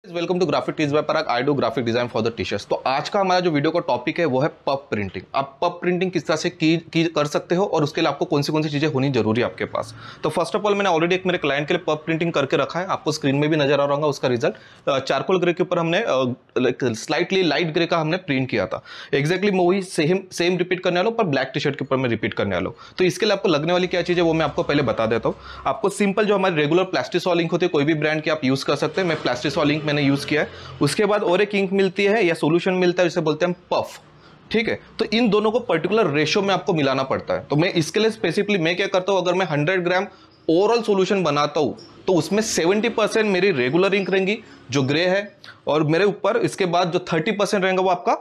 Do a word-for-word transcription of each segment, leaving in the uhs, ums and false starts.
Welcome to graphic tees by Parag. I do graphic design for the t-shirts. तो आज का हमारा जो वीडियो का टॉपिक है वो है पफ प्रिंटिंग। आप पफ प्रिंटिंग किस तरह से की, की कर सकते हो और उसके लिए आपको कौन सी कौन सी चीजें होनी जरूरी है आपके पास। तो फर्स्ट ऑफ ऑल मैंने ऑलरेडी एक मेरे क्लाइंट के लिए पफ प्रिंटिंग करके रखा है, आपको स्क्रीन में भी नजर आ रहा होगा उसका रिजल्ट। चारकोल ग्रे के ऊपर हमने स्लाइटली लाइट ग्रे का हमने प्रिंट किया था। एक्जैक्टली मैं वही सेम सेम रिपीट करने वाला हूँ, पर ब्लैक टी शर्ट के ऊपर मैं रिपीट करने वाला हूँ। तो इसके लिए आपको लगने वाली क्या चीज़ है वो मैं आपको पहले बता देता हूँ। आपको सिंपल जो हमारी रेगुलर प्लास्टिसॉल इंक होती है, कोई भी ब्रांड की आप यूज कर सकते हैं। मैं प्लास्टिसॉल इंक मैंने यूज किया है। उसके बाद और एक इंक मिलती है या सॉल्यूशन मिलता है जिसे बोलते हैं पफ। ठीक है, तो इन दोनों को पर्टिकुलर रेशियो में आपको मिलाना पड़ता है। तो मैं इसके लिए स्पेसिफिकली मैं क्या करता हूं, अगर मैं हंड्रेड ग्राम ओवरऑल सॉल्यूशन बनाता हूं तो उसमें सेवेंटी परसेंट मेरी रेगुलर इंक रहेंगी जो ग्रे है, और मेरे ऊपर इसके बाद जो थर्टी परसेंट रहेगा वो आपका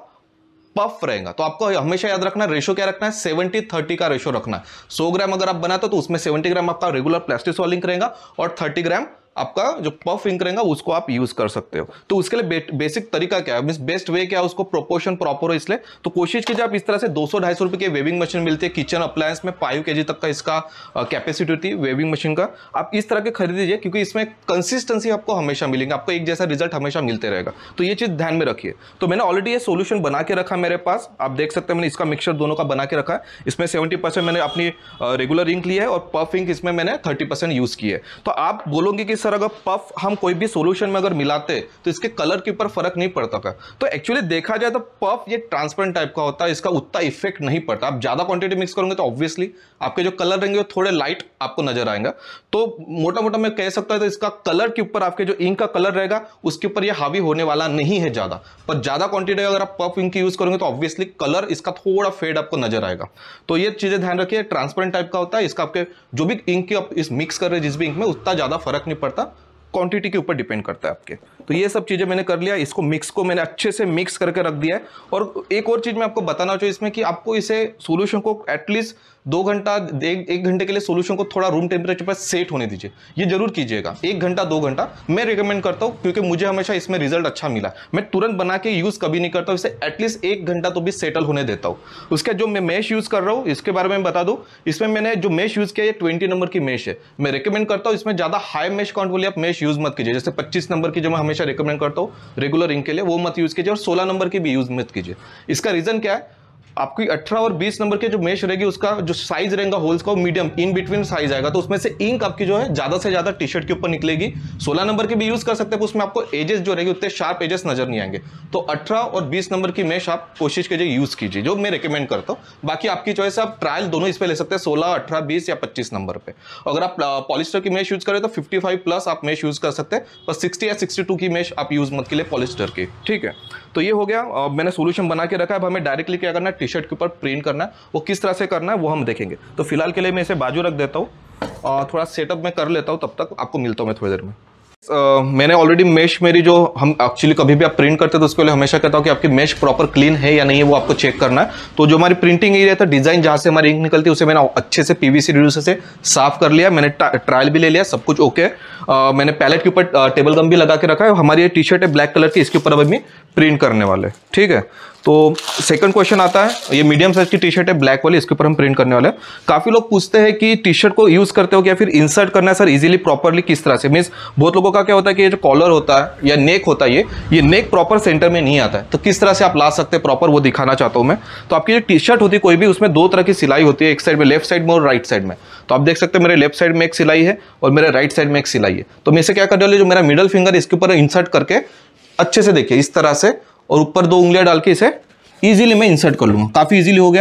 पफ रहेगा। तो आपको हमेशा याद रखना रेशियो क्या रखना है, सेवेंटी थर्टी का रेशियो रखना है। सौ ग्राम अगर आप बनाते हो तो उसमें सेवेंटी ग्राम आपका रेगुलर प्लास्टिसॉल इंक रहेगा और थर्टी ग्राम आपका जो पफ इंक रहेगा उसको आप यूज कर सकते हो। तो उसके लिए बे, बेसिक तरीका क्या है, मींस बेस्ट वे क्या है, उसको प्रोपोर्शन प्रॉपर हो। इसलिए तो कोशिश कीजिए आप इस तरह से दो सौ ढाई सौ रुपए की वेविंग मशीन मिलती है किचन अप्लायंस में, फाइव केजी तक का इसका कैपेसिटी होती है वेविंग मशीन का। आप इस तरह के खरीद लीजिए क्योंकि इसमें कंसिस्टेंसी आपको हमेशा मिलेंगे, आपको एक जैसा रिजल्ट हमेशा मिलते रहेगा। तो ये चीज ध्यान में रखिए। तो मैंने ऑलरेडी ये सोल्यूशन बना के रखा मेरे पास, आप देख सकते हैं मैंने इसका मिक्सचर दोनों का बना के रखा है। इसमें सेवेंटी परसेंट मैंने अपनी रेगुलर इंक लिया है और पफ इंक इसमें मैंने थर्टी परसेंट यूज की है। तो आप बोलोगे कि सर अगर पफ हम कोई भी सॉल्यूशन में अगर मिलाते तो इसके कलर के ऊपर फर्क नहीं पड़ता का। तो एक्चुअली देखा जाए तो पफ ये ट्रांसपेरेंट टाइप का होता है, इसका उतना इफेक्ट नहीं पड़ता। आप ज्यादा क्वांटिटी मिक्स करोगे तो ऑब्वियसली आपके जो कलर रहेंगे वो थोड़े लाइट आपको नजर आएंगे। तो मोटा मोटा मैं कह सकता हूं तो इसका कलर के ऊपर आपके जो इंक का कलर रहेगा उसके ऊपर ये हावी होने वाला नहीं है ज्यादा। पर ज्यादा क्वांटिटी अगर आप पफ इंक यूज करोगे तो ऑब्वियसली कलर इसका थोड़ा फेड आपको नजर आएगा। तो ये चीजें ध्यान रखिए, ट्रांसपेरेंट टाइप का होता है। इसका आपके जो भी इंक की आप इस मिक्स कर रहे हैं जिस भी इंक में उतना ज्यादा फर्क नहीं पड़ता, क्वांटिटी के ऊपर डिपेंड करता है आपके। तो ये सब चीजें मैंने कर लिया, इसको मिक्स को मैंने अच्छे से मिक्स करके रख दिया है। और एक और चीज मैं आपको बताना चाहिए इसमें कि आपको इसे सॉल्यूशन को एटलीस्ट दो घंटा एक, एक घंटे के लिए सॉल्यूशन को थोड़ा रूम टेम्परेचर पर सेट होने दीजिए। ये जरूर कीजिएगा, एक घंटा दो घंटा मैं रिकमेंड करता हूँ क्योंकि मुझे हमेशा इसमें रिजल्ट अच्छा मिला। मैं तुरंत बना के यूज कभी नहीं करता हूँ, इसे एटलीस्ट एक घंटा तो भी सेटल होने देता हूँ। उसके जो मैं मेश यूज कर रहा हूँ इसके बारे में बता दूँ। इसमें मैंने जो मेश यूज किया है ट्वेंटी नंबर की मेश है। मैं रिकमेंड करता हूँ इसमें ज्यादा हाई मेश काउंट वाली आप मेश यूज मत कीजिए। जैसे पच्चीस नंबर की जो मैं हमेशा रिकमेंड करता हूँ रेगुलर इंक के लिए वो मत यूज कीजिए, और सोलह नंबर की भी यूज मत कीजिए। इसका रीजन क्या है, आपकी अठारह और बीस नंबर के जो मेश रहेगी उसका जो साइज रहेगा होल्स का मीडियम इन बिटवीन साइज आएगा, तो उसमें से इंक आपकी जो है ज्यादा से ज्यादा टी शर्ट के ऊपर निकलेगी। सोलह नंबर की भी यूज कर सकते हैं, उसमें आपको एजेस जो रहेगी उतने शार्प एजेस नजर नहीं आएंगे। तो अठारह और बीस नंबर की मेश आप कोशिश कीजिए यूज कीजिए, जो मैं रिकमेंड करता हूँ। बाकी आपकी चॉइस, आप ट्रायल दोनों इस पे ले सकते हैं, सोलह अठारह बीस या पच्चीस नंबर पे। अगर आप पॉलिस्टर की मेश यूज करें तो फिफ्टी फाइव प्लस आप मेश यूज कर सकते हैं, पर सिक्सटी या सिक्सटी टू की मेश आप यूज मत के लिए पॉलिस्टर की। ठीक है, तो ये हो गया। मैंने सोल्यूशन बना के रखा है। अब हमें डायरेक्टली क्या करना है, टी शर्ट के ऊपर प्रिंट करना है। वो किस तरह से करना है वो हम देखेंगे। तो फिलहाल के लिए मैं इसे बाजू रख देता हूँ और थोड़ा सेटअप मैं कर लेता हूँ, तब तक आपको मिलता हूँ मैं थोड़ी देर में। Uh, मैंने ऑलरेडी मेश मेरी जो हम एक्चुअली कभी भी आप प्रिंट करते हैं तो उसके लिए हमेशा कहता हूं कि आपकी मेश प्रॉपर क्लीन है या नहीं है वो आपको चेक करना है। तो जो हमारी प्रिंटिंग एरिया था, डिजाइन जहां से हमारी इंक निकलती है उसे मैंने अच्छे से पीवीसी रिड्यूसर से साफ कर लिया। मैंने ट्रायल भी ले लिया, सब कुछ ओके। uh, मैंने पैलेट के ऊपर टेबल गम भी लगा के रखा है। हमारी ये टी शर्ट है ब्लैक कलर की, इसके ऊपर अब हम प्रिंट करने वाले। ठीक है, तो सेकंड क्वेश्चन आता है, ये मीडियम साइज की टी शर्ट है ब्लैक वाली, इसके ऊपर हम प्रिंट करने वाले हैं। काफी लोग पूछते हैं कि टी शर्ट को यूज करते हो क्या फिर इंसर्ट करना है सर इजीली प्रॉपरली किस तरह से। मींस बहुत लोगों का क्या होता है कि ये जो कॉलर होता है या नेक होता है ये ये नेक प्रॉपर सेंटर में नहीं आता है, तो किस तरह से आप ला सकते हैं प्रॉपर वो दिखाना चाहता हूं मैं। तो आपकी जो टी शर्ट होती है कोई भी, उसमें दो तरह की सिलाई होती है, एक साइड में लेफ्ट साइड में और राइट साइड में। तो आप देख सकते हैं मेरे लेफ्ट साइड में एक सिलाई है और मेरे राइट साइड में एक सिलाई है। तो मैं इसे क्या करने वाले, जो मेरा मिडल फिंगर इसके ऊपर इंसर्ट करके अच्छे से देखिए इस तरह से, और ऊपर दो उंगलियां डाल के इसे इजीली मैं इंसर्ट कर लूंगा। काफी इजीली हो गया।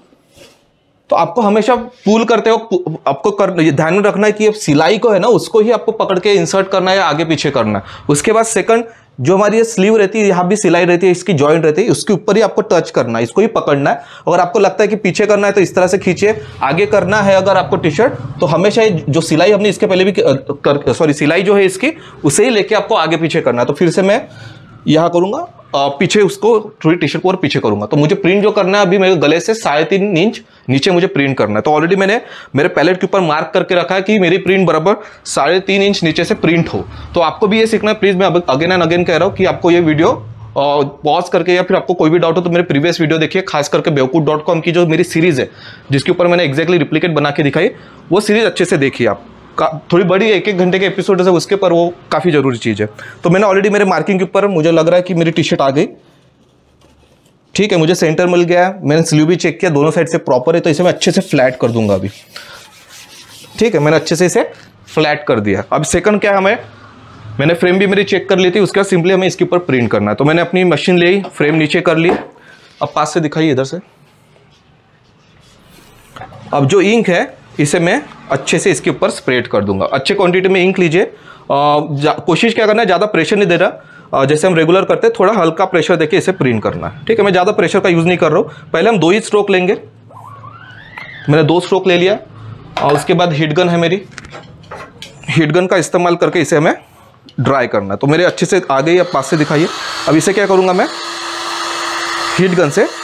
तो आपको हमेशा पुल करते हो, आपको कर ध्यान में रखना है कि सिलाई को है ना उसको ही आपको पकड़ के इंसर्ट करना है या आगे पीछे करना है। उसके बाद सेकंड जो हमारी ये स्लीव रहती है, यहाँ भी सिलाई रहती है, इसकी जॉइंट रहती है, उसके ऊपर ही आपको टच करना है, इसको ही पकड़ना है। अगर आपको लगता है कि पीछे करना है तो इस तरह से खींचिए, आगे करना है अगर आपको टी शर्ट तो हमेशा जो सिलाई हमने इसके पहले भी कर, सॉरी सिलाई जो है इसकी उसे ही लेके आपको आगे पीछे करना है। तो फिर से मैं यहां करूंगा, पीछे उसको थोड़ी टी शर्ट को और पीछे करूंगा। तो मुझे प्रिंट जो करना है अभी मेरे गले से साढ़े तीन इंच नीचे मुझे प्रिंट करना है। तो ऑलरेडी मैंने मेरे पैलेट के ऊपर मार्क करके रखा है कि मेरी प्रिंट बराबर साढ़े तीन इंच नीचे से प्रिंट हो। तो आपको भी ये सीखना है, प्लीज मैं अगेन एंड अगेन कह रहा हूं कि आपको ये वीडियो पॉज करके, या फिर आपको कोई भी डाउट हो तो मेरे प्रीवियस वीडियो देखिए, खास करके बेवकूफ डॉट कॉम की जो मेरी सीरीज है जिसके ऊपर मैंने एक्जैक्टली रिप्लिकेट बना के दिखाई, वो सीरीज अच्छे से देखिए आप। थोड़ी बड़ी एक एक घंटे के एपिसोड है उसके पर वो काफ़ी ज़रूरी चीज़ है। तो मैंने ऑलरेडी मेरे मार्किंग के ऊपर मुझे लग रहा है कि मेरी टी शर्ट आ गई। ठीक है, मुझे सेंटर मिल गया, मैंने स्लीव भी चेक किया, दोनों साइड से प्रॉपर है, तो इसे मैं अच्छे से फ्लैट कर दूंगा अभी। ठीक है, मैंने अच्छे से इसे फ्लैट कर दिया। अब सेकंड क्या है, हमें मैंने फ्रेम भी मेरी चेक कर ली थी, उसके बाद सिंपली हमें इसके ऊपर प्रिंट करना है। तो मैंने अपनी मशीन ली, फ्रेम नीचे कर ली। अब पास से दिखाइए इधर से। अब जो इंक है इसे मैं अच्छे से इसके ऊपर स्प्रेड कर दूंगा। अच्छे क्वांटिटी में इंक लीजिए, कोशिश क्या करना है, ज़्यादा प्रेशर नहीं दे रहा, जैसे हम रेगुलर करते हैं, थोड़ा हल्का प्रेशर देके इसे प्रिंट करना है। ठीक है, मैं ज़्यादा प्रेशर का यूज़ नहीं कर रहा हूँ। पहले हम दो ही स्ट्रोक लेंगे, मैंने दो स्ट्रोक ले लिया। और उसके बाद हीट गन है मेरी, हीट गन का इस्तेमाल करके इसे हमें ड्राई करना है। तो मेरे अच्छे से आ गई, अब पास से दिखाइए। अब इसे क्या करूँगा मैं, हीट गन से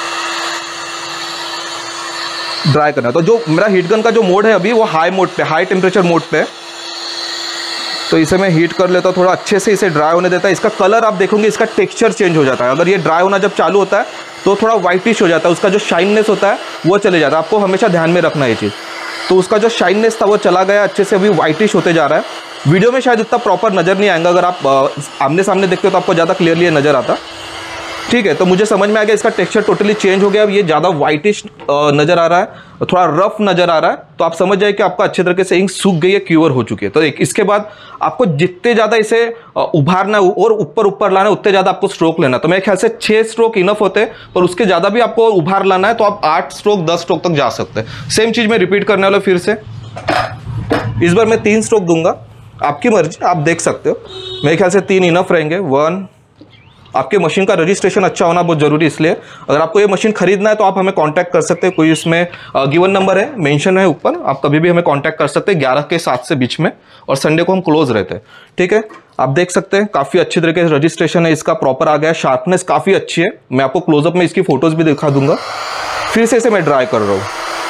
ड्राई करना है। तो जो मेरा हीट गन का जो मोड है अभी वो हाई मोड पे, हाई टेम्परेचर मोड पे है। तो इसे मैं हीट कर लेता हूँ, थोड़ा अच्छे से इसे ड्राई होने देता है। इसका कलर आप देखोगे, इसका टेक्सचर चेंज हो जाता है। अगर ये ड्राई होना जब चालू होता है तो थोड़ा वाइटिश हो जाता है, उसका जो शाइननेस होता है वो चले जाता है। आपको हमेशा ध्यान में रखना है ये चीज़। तो उसका जो शाइननेस था वो चला गया, अच्छे से अभी वाइटिश होते जा रहा है। वीडियो में शायद इतना प्रॉपर नज़र नहीं आएगा, अगर आप आमने सामने देखते हो तो आपको ज़्यादा क्लियरली नज़र आता। ठीक है, तो मुझे समझ में आ गया इसका टेक्सचर टोटली चेंज हो गया। अब ये ज़्यादा वाइटिश नज़र आ रहा है, थोड़ा रफ नज़र आ रहा है। तो आप समझ जाए कि आपका अच्छे तरीके से इंक सूख गई है, क्योर हो चुकी है। तो एक इसके बाद आपको जितने ज़्यादा इसे उभारना और ऊपर ऊपर लाना है उतने ज़्यादा आपको स्ट्रोक लेना। तो मेरे ख्याल से छः स्ट्रोक इनफ होते हैं, पर उसके ज़्यादा भी आपको उभार लाना है तो आप आठ स्ट्रोक दस स्ट्रोक तक जा सकते हैं। सेम चीज़ मैं रिपीट करने वाला फिर से। इस बार मैं तीन स्ट्रोक दूंगा, आपकी मर्जी, आप देख सकते हो। मेरे ख्याल से तीन इनफ रहेंगे। वन, आपके मशीन का रजिस्ट्रेशन अच्छा होना बहुत ज़रूरी, इसलिए अगर आपको ये मशीन खरीदना है तो आप हमें कांटेक्ट कर सकते हैं। कोई इसमें गिवन नंबर है, मेंशन है ऊपर, आप कभी भी हमें कांटेक्ट कर सकते हैं ग्यारह के सात से बीच में, और संडे को हम क्लोज रहते हैं। ठीक है, आप देख सकते हैं काफ़ी अच्छी तरीके से रजिस्ट्रेशन है इसका, प्रॉपर आ गया। शार्पनेस काफ़ी अच्छी है, मैं आपको क्लोजअप में इसकी फोटोज़ भी दिखा दूंगा। फिर से इसे मैं ड्राई कर रहा हूँ।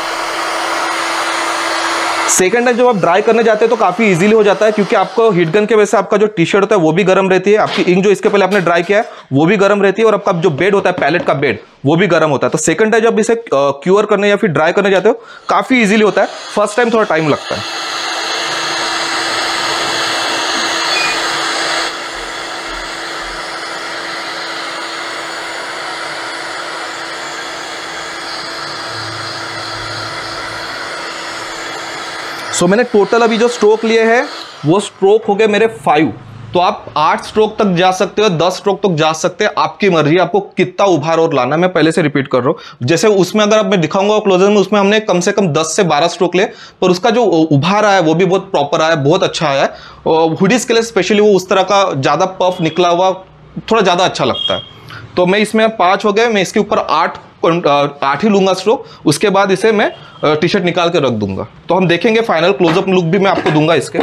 सेकंड टाइम जब आप ड्राई करने जाते हैं तो काफ़ी इजीली हो जाता है, क्योंकि आपको हीट गन के वजह से आपका जो टी शर्ट होता है वो भी गर्म रहती है, आपकी इंक जो इसके पहले आपने ड्राई किया है वो भी गर्म रहती है, और आपका जो बेड होता है, पैलेट का बेड, वो भी गर्म होता है। तो सेकंड टाइम जब इसे क्यूअर करने या फिर ड्राई करने जाते हो काफ़ी इजीली होता है, फर्स्ट टाइम थोड़ा टाइम लगता है। सो so, मैंने टोटल अभी जो स्ट्रोक लिए हैं वो स्ट्रोक हो गए मेरे फाइव। तो आप आठ स्ट्रोक तक जा सकते हो, दस स्ट्रोक तक जा सकते हैं, आपकी मर्जी, आपको कितना उभार और लाना। मैं पहले से रिपीट कर रहा हूँ, जैसे उसमें अगर आप मैं दिखाऊंगा क्लोजर में, उसमें हमने कम से कम दस से बारह स्ट्रोक ले, पर उसका जो उभार आया वो भी बहुत प्रॉपर आया, बहुत अच्छा आया है। हुडीज के लिए स्पेशली वो उस तरह का ज़्यादा पफ निकला हुआ थोड़ा ज़्यादा अच्छा लगता है। तो मैं इसमें पाँच हो गए, मैं इसके ऊपर आठ आठ ही लूंगा स्ट्रोक, उसके बाद इसे मैं टी शर्ट निकाल के रख दूंगा। तो हम देखेंगे फाइनल क्लोजअप लुक भी मैं आपको दूंगा इसके।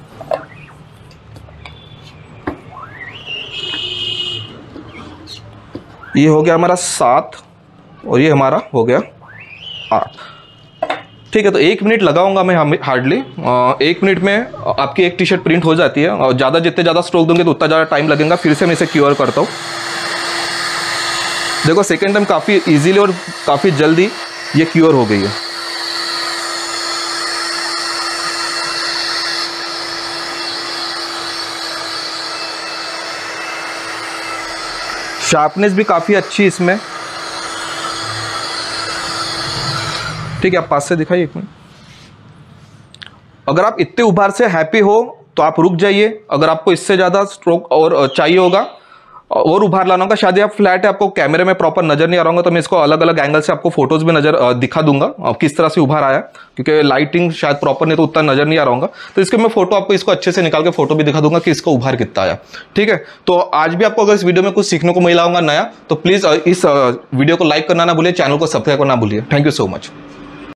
ये हो गया हमारा सात और ये हमारा हो गया आठ। ठीक है, तो एक मिनट लगाऊंगा मैं हार्डली, एक मिनट में आपकी एक टी शर्ट प्रिंट हो जाती है। और ज़्यादा जितने ज़्यादा स्ट्रोक दूंगे तो उतना ज़्यादा टाइम लगेगा। फिर से मैं इसे क्योर करता हूँ। देखो सेकेंड टाइम काफ़ी इजीली और काफ़ी जल्दी ये क्योर हो गई है। शार्पनेस भी काफ़ी अच्छी इसमें। ठीक है, आप पास से दिखाइए एक मिनट। अगर आप इतने उभार से हैप्पी हो तो आप रुक जाइए। अगर आपको इससे ज़्यादा स्ट्रोक और चाहिए होगा और उभार लाना होगा, शायद आप फ्लैट है, आपको कैमरे में प्रॉपर नजर नहीं आ रहा होगा, तो मैं इसको अलग अलग एंगल से आपको फोटोज में नजर दिखा दूंगा किस तरह से उभार आया, क्योंकि लाइटिंग शायद प्रॉपर नहीं तो उतना नजर नहीं आ रहा होगा। तो इसके मैं फोटो आपको इसको अच्छे से निकाल के फोटो भी दिखा दूंगा कि इसका उभार कितना आया। ठीक है, तो आज भी आपको अगर इस वीडियो में कुछ सीखने को मिला होगा नया, तो प्लीज इस वीडियो को लाइक करना ना भूलिए, चैनल को सब्सक्राइब करना भूलिए। Thank you so much.